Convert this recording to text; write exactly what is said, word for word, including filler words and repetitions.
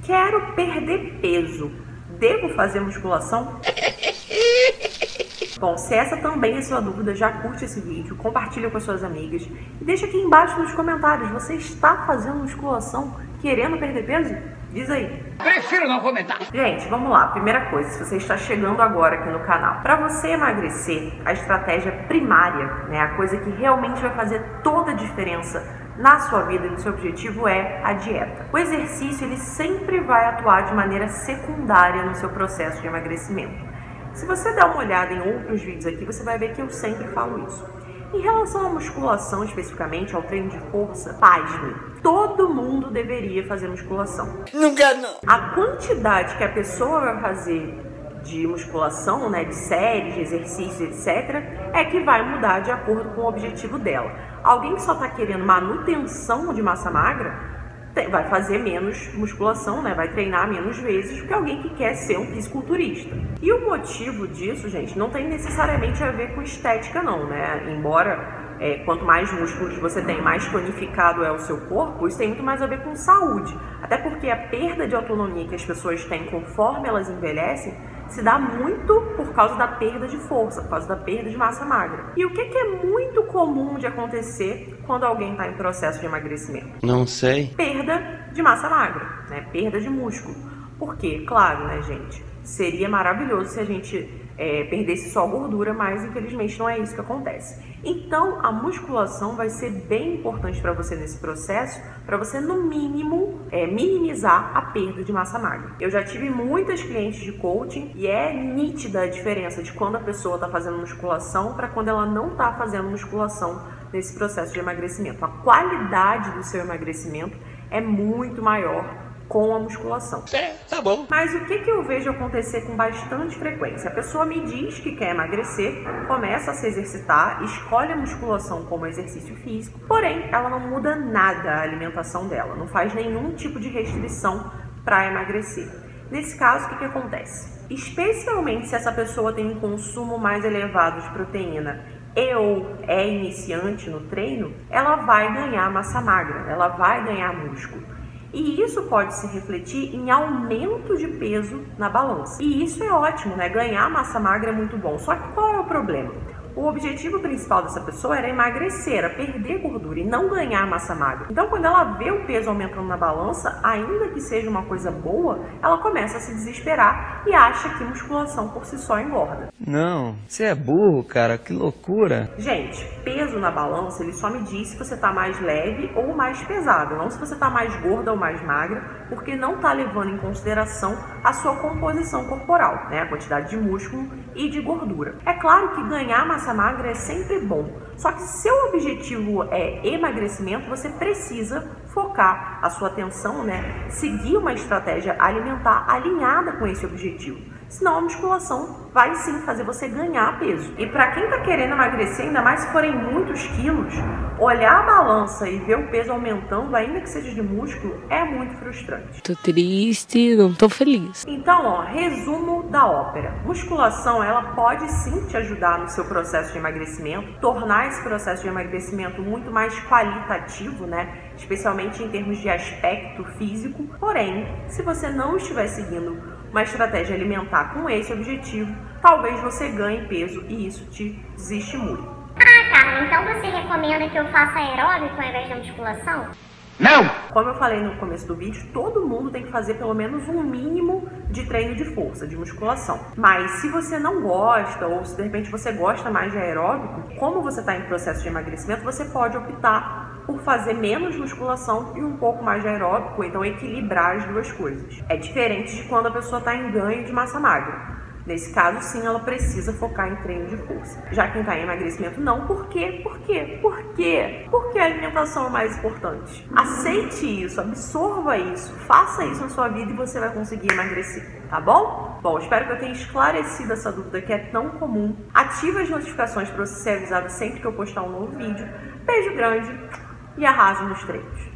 Quero perder peso. Devo fazer musculação? Bom, se essa também é sua dúvida, já curte esse vídeo, compartilha com as suas amigas e deixa aqui embaixo nos comentários, você está fazendo musculação querendo perder peso? Diz aí. Prefiro não comentar. Gente, vamos lá. Primeira coisa, se você está chegando agora aqui no canal, para você emagrecer, a estratégia primária, né, a coisa que realmente vai fazer toda a diferença na sua vida e no seu objetivo é a dieta. O exercício, ele sempre vai atuar de maneira secundária no seu processo de emagrecimento. Se você der uma olhada em outros vídeos aqui, você vai ver que eu sempre falo isso. Em relação à musculação, especificamente ao treino de força, pasme, todo mundo deveria fazer musculação. Não quero não. A quantidade que a pessoa vai fazer de musculação, né, de séries, de exercícios, etcétera, é que vai mudar de acordo com o objetivo dela. Alguém que só está querendo manutenção de massa magra, vai fazer menos musculação, né? Vai treinar menos vezes do que alguém que quer ser um fisiculturista. E o motivo disso, gente, não tem necessariamente a ver com estética, não, né? Embora é, quanto mais músculos você tem, mais tonificado é o seu corpo, isso tem muito mais a ver com saúde. Até porque a perda de autonomia que as pessoas têm conforme elas envelhecem se dá muito por causa da perda de força, por causa da perda de massa magra. E o que, que é muito comum de acontecer quando alguém está em processo de emagrecimento? Não sei. Perda de massa magra, né? Perda de músculo. Por quê? Claro, né, gente? Seria maravilhoso se a gente é, perdesse só gordura, mas infelizmente não é isso que acontece. Então, a musculação vai ser bem importante para você nesse processo, para você, no mínimo, é, minimizar a perda de massa magra. Eu já tive muitas clientes de coaching e é nítida a diferença de quando a pessoa está fazendo musculação para quando ela não está fazendo musculação nesse processo de emagrecimento. A qualidade do seu emagrecimento é muito maior com a musculação. É, tá bom. Mas o que, que eu vejo acontecer com bastante frequência? A pessoa me diz que quer emagrecer, começa a se exercitar, escolhe a musculação como exercício físico, porém ela não muda nada a alimentação dela, não faz nenhum tipo de restrição para emagrecer. Nesse caso, o que, que acontece? Especialmente se essa pessoa tem um consumo mais elevado de proteína e ou é iniciante no treino, ela vai ganhar massa magra, ela vai ganhar músculo. E isso pode se refletir em aumento de peso na balança. E isso é ótimo, né? Ganhar massa magra é muito bom. Só que qual é o problema? O objetivo principal dessa pessoa era emagrecer, era perder gordura e não ganhar massa magra. Então, quando ela vê o peso aumentando na balança, ainda que seja uma coisa boa, ela começa a se desesperar e acha que musculação por si só engorda. Não, você é burro, cara, que loucura. Gente, peso na balança, ele só me diz se você tá mais leve ou mais pesado, não se você tá mais gorda ou mais magra, porque não tá levando em consideração a sua composição corporal, né? A quantidade de músculo e de gordura. É claro que ganhar massa magra é sempre bom, só que se seu objetivo é emagrecimento, você precisa focar a sua atenção, né? Seguir uma estratégia alimentar alinhada com esse objetivo. Senão a musculação vai sim fazer você ganhar peso. E para quem tá querendo emagrecer, ainda mais se forem muitos quilos, olhar a balança e ver o peso aumentando, ainda que seja de músculo, é muito frustrante. Tô triste, não tô feliz. Então, ó, resumo da ópera. Musculação, ela pode sim te ajudar no seu processo de emagrecimento, tornar esse processo de emagrecimento muito mais qualitativo, né? Especialmente em termos de aspecto físico. Porém, se você não estiver seguindo uma estratégia alimentar com esse objetivo, talvez você ganhe peso e isso te desestimule. Ah, Carla, então você recomenda que eu faça aeróbico ao invés da musculação? Não! Como eu falei no começo do vídeo, todo mundo tem que fazer pelo menos um mínimo de treino de força, de musculação. Mas se você não gosta, ou se de repente você gosta mais de aeróbico, como você está em processo de emagrecimento, você pode optar por fazer menos musculação e um pouco mais de aeróbico, então equilibrar as duas coisas. É diferente de quando a pessoa está em ganho de massa magra. Nesse caso, sim, ela precisa focar em treino de força. Já quem está em emagrecimento, não. Por quê? Por quê? Por quê? Porque a alimentação é mais importante. Aceite isso, absorva isso, faça isso na sua vida e você vai conseguir emagrecer, tá bom? Bom, espero que eu tenha esclarecido essa dúvida que é tão comum. Ative as notificações para você ser avisado sempre que eu postar um novo vídeo. Beijo grande e arrase nos treinos.